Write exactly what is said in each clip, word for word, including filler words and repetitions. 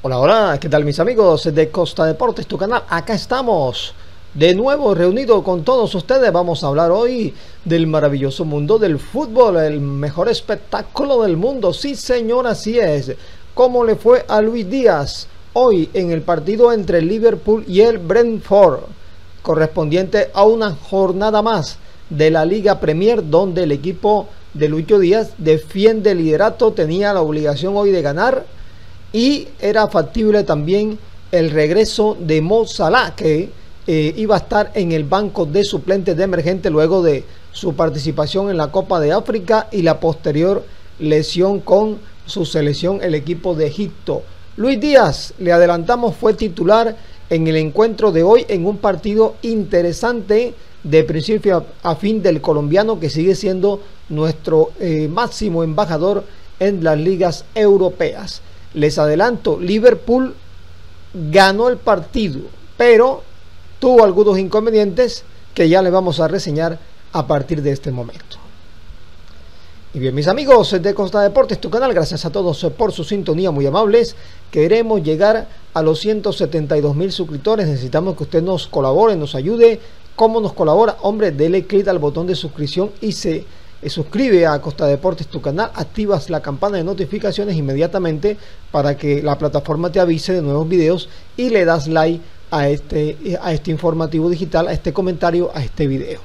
Hola, hola, ¿qué tal mis amigos de Costa Deportes, tu canal? Acá estamos de nuevo reunidos con todos ustedes. Vamos a hablar hoy del maravilloso mundo del fútbol, el mejor espectáculo del mundo. Sí, señor, así es. ¿Cómo le fue a Luis Díaz hoy en el partido entre el Liverpool y el Brentford, correspondiente a una jornada más de la Liga Premier, donde el equipo de Lucho Díaz defiende el liderato? Tenía la obligación hoy de ganar y era factible también el regreso de Mo Salah, que eh, iba a estar en el banco de suplentes de emergente luego de su participación en la Copa de África y la posterior lesión con su selección, el equipo de Egipto. Luis Díaz, le adelantamos, fue titular en el encuentro de hoy en un partido interesante de principio a fin del colombiano, que sigue siendo nuestro eh, máximo embajador en las ligas europeas. Les adelanto, Liverpool ganó el partido, pero tuvo algunos inconvenientes que ya les vamos a reseñar a partir de este momento. Y bien, mis amigos de Costa Deportes, tu canal, gracias a todos por su sintonía, muy amables. Queremos llegar a los ciento setenta y dos mil suscriptores. Necesitamos que usted nos colabore, nos ayude. ¿Cómo nos colabora? Hombre, dele clic al botón de suscripción y se eh, suscribe a Costa Deportes, tu canal. Activas la campana de notificaciones inmediatamente para que la plataforma te avise de nuevos videos y le das like a este, a este informativo digital, a este comentario, a este video.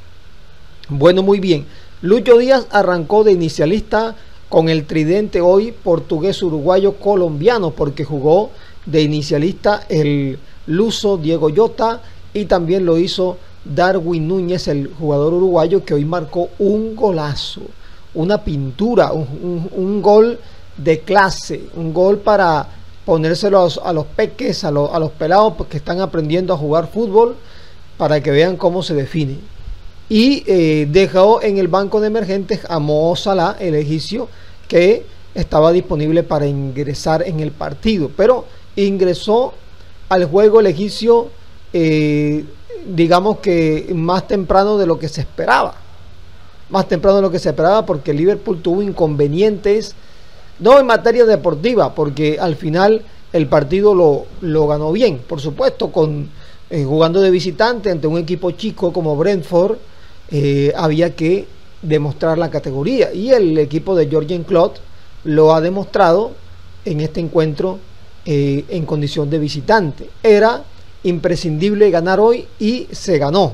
Bueno, muy bien. Lucho Díaz arrancó de inicialista con el tridente hoy portugués, uruguayo, colombiano, porque jugó de inicialista el luso Diego Jota y también lo hizo Darwin Núñez, el jugador uruguayo, que hoy marcó un golazo, una pintura, un, un, un gol de clase, un gol para ponérselo a los, a los peques, a, lo, a los pelados que están aprendiendo a jugar fútbol, para que vean cómo se define. Y eh, dejó en el banco de emergentes a Mo Salah, el egipcio, que estaba disponible para ingresar en el partido, pero ingresó al juego el egipcio eh, digamos que más temprano de lo que se esperaba, más temprano de lo que se esperaba, porque Liverpool tuvo inconvenientes, no en materia deportiva, porque al final el partido lo, lo ganó bien, por supuesto, con eh, jugando de visitante ante un equipo chico como Brentford. Eh, había que demostrar la categoría y el equipo de Jürgen Klopp lo ha demostrado en este encuentro eh, en condición de visitante. Era imprescindible ganar hoy y se ganó,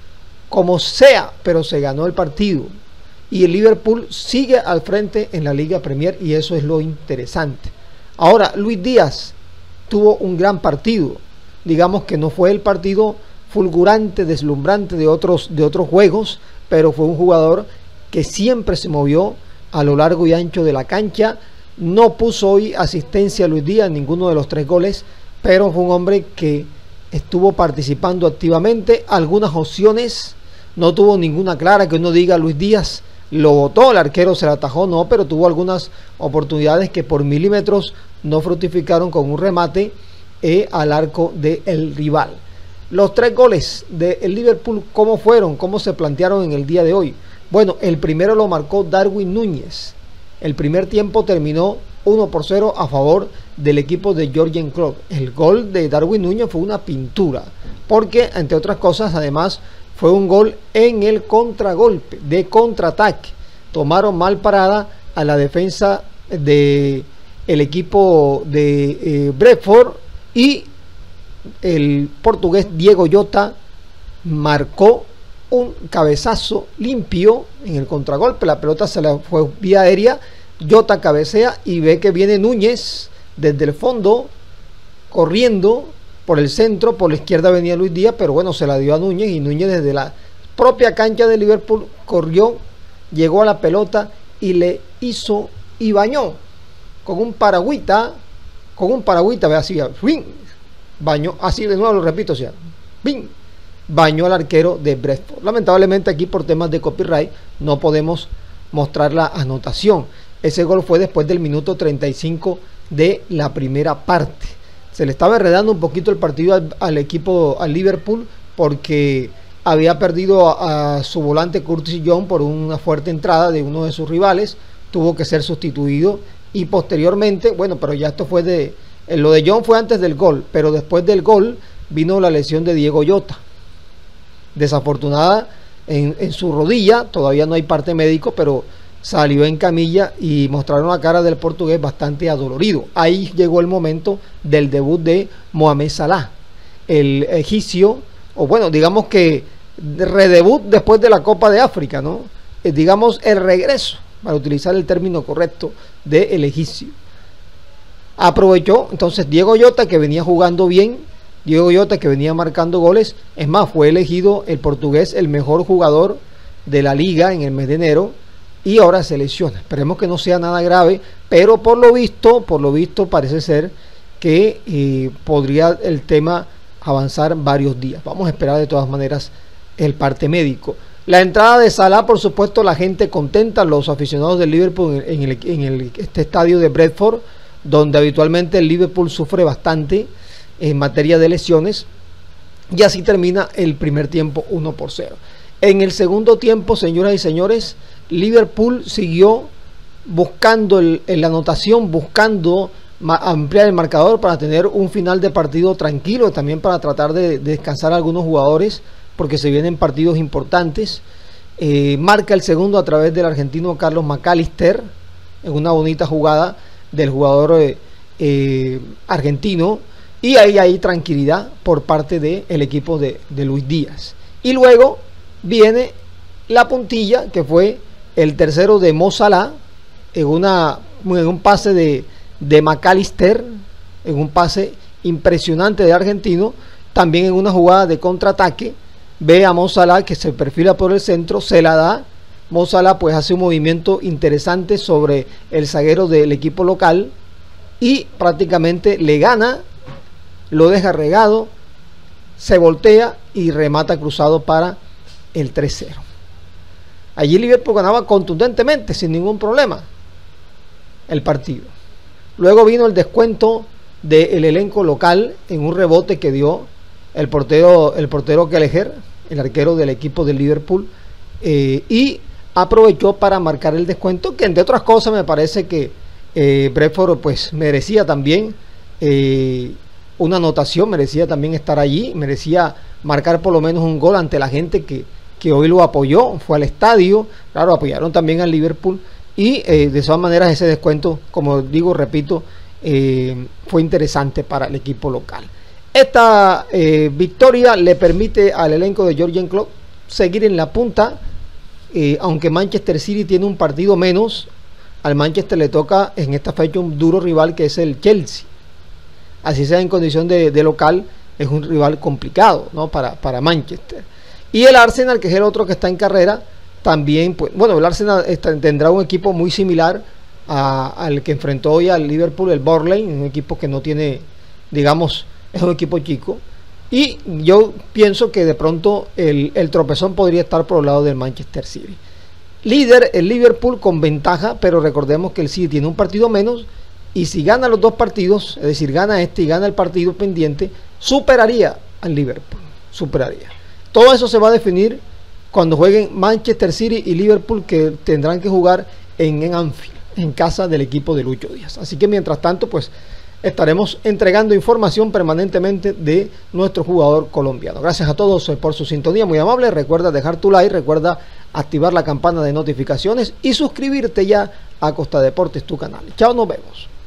como sea, pero se ganó el partido y el Liverpool sigue al frente en la Liga Premier, y eso es lo interesante. Ahora, Luis Díaz tuvo un gran partido, digamos que no fue el partido fulgurante, deslumbrante de otros, de otros juegos, pero fue un jugador que siempre se movió a lo largo y ancho de la cancha. No puso hoy asistencia a Luis Díaz en ninguno de los tres goles, pero fue un hombre que estuvo participando activamente. Algunas opciones, no tuvo ninguna clara que uno diga Luis Díaz lo botó, el arquero se la atajó, no, pero tuvo algunas oportunidades que por milímetros no fructificaron con un remate eh, al arco del rival. Los tres goles del Liverpool, ¿cómo fueron? ¿Cómo se plantearon en el día de hoy? Bueno, el primero lo marcó Darwin Núñez. El primer tiempo terminó uno por cero a favor del equipo de Jürgen Klopp. El gol de Darwin Núñez fue una pintura, porque entre otras cosas, además, fue un gol en el contragolpe, de contraataque. Tomaron mal parada a la defensa del equipo de eh, Brentford, y el portugués Diego Jota marcó un cabezazo limpio en el contragolpe. La pelota se la fue vía aérea, Jota cabecea y ve que viene Núñez desde el fondo corriendo por el centro. Por la izquierda venía Luis Díaz, pero bueno, se la dio a Núñez, y Núñez desde la propia cancha de Liverpool corrió, llegó a la pelota y le hizo y bañó con un paragüita, con un paragüita, ve así, ¡fin! Bañó, así de nuevo lo repito, o sea, ¡bing! Bañó al arquero de Brentford. Lamentablemente aquí por temas de copyright no podemos mostrar la anotación. Ese gol fue después del minuto treinta y cinco de la primera parte. Se le estaba enredando un poquito el partido al, al equipo, al Liverpool, porque había perdido a, a su volante Curtis Jones por una fuerte entrada de uno de sus rivales. Tuvo que ser sustituido y posteriormente, bueno, pero ya esto fue de Lo de John fue antes del gol, pero después del gol vino la lesión de Diego Llota. Desafortunada en, en su rodilla, todavía no hay parte médico, pero salió en camilla y mostraron la cara del portugués bastante adolorido. Ahí llegó el momento del debut de Mohamed Salah, el egipcio, o bueno, digamos que redebut después de la Copa de África, ¿no? Eh, digamos el regreso, para utilizar el término correcto, del egipcio. Aprovechó entonces Diego Llota, que venía jugando bien, Diego Llota que venía marcando goles. Es más, fue elegido el portugués el mejor jugador de la liga en el mes de enero, y ahora se lesiona. Esperemos que no sea nada grave, pero por lo visto, por lo visto parece ser que eh, podría el tema avanzar varios días. Vamos a esperar de todas maneras el parte médico. La entrada de Salah, por supuesto, la gente contenta, los aficionados del Liverpool en, el, en el, este estadio de Brentford, donde habitualmente el Liverpool sufre bastante en materia de lesiones, y así termina el primer tiempo uno por cero. En el segundo tiempo, señoras y señores, Liverpool siguió buscando el, en la anotación, buscando ampliar el marcador para tener un final de partido tranquilo, también para tratar de, de descansar a algunos jugadores, porque se vienen partidos importantes. Eh, marca el segundo a través del argentino Carlos McAllister, en una bonita jugada del jugador eh, eh, argentino, y ahí hay tranquilidad por parte del equipo de, de Luis Díaz. Y luego viene la puntilla, que fue el tercero de Mo Salah, en, una, en un pase de, de McAllister, en un pase impresionante de argentino, también en una jugada de contraataque. Ve a Mo Salah que se perfila por el centro, se la da. Mo Salah pues hace un movimiento interesante sobre el zaguero del equipo local y prácticamente le gana, lo deja regado, se voltea y remata cruzado para el tres cero. Allí Liverpool ganaba contundentemente, sin ningún problema, el partido. Luego vino el descuento del elenco local en un rebote que dio el portero, el portero Kelleher, el arquero del equipo de Liverpool, eh, y aprovechó para marcar el descuento, que entre otras cosas me parece que eh, Brentford pues merecía también eh, una anotación, merecía también estar allí, merecía marcar por lo menos un gol ante la gente que, que hoy lo apoyó, fue al estadio, claro, apoyaron también al Liverpool, y eh, de todas maneras ese descuento, como digo, repito, eh, fue interesante para el equipo local. Esta eh, victoria le permite al elenco de Jürgen Klopp seguir en la punta, eh, aunque Manchester City tiene un partido menos. Al Manchester le toca en esta fecha un duro rival, que es el Chelsea. Así sea en condición de, de local, es un rival complicado, ¿no? para, para Manchester. Y el Arsenal, que es el otro que está en carrera, también, pues, bueno, el Arsenal está, tendrá un equipo muy similar a, al que enfrentó hoy al Liverpool, el Burnley, un equipo que no tiene, digamos, es un equipo chico, y yo pienso que de pronto el, el tropezón podría estar por el lado del Manchester City. Líder el Liverpool con ventaja, pero recordemos que el City tiene un partido menos, y si gana los dos partidos, es decir, gana este y gana el partido pendiente, superaría al Liverpool, superaría. Todo eso se va a definir cuando jueguen Manchester City y Liverpool, que tendrán que jugar en, en Anfield, en casa del equipo de Lucho Díaz. Así que mientras tanto, pues estaremos entregando información permanentemente de nuestro jugador colombiano. Gracias a todos por su sintonía, muy amable. Recuerda dejar tu like, recuerda activar la campana de notificaciones y suscribirte ya a Costa Deportes, tu canal. Chao, nos vemos.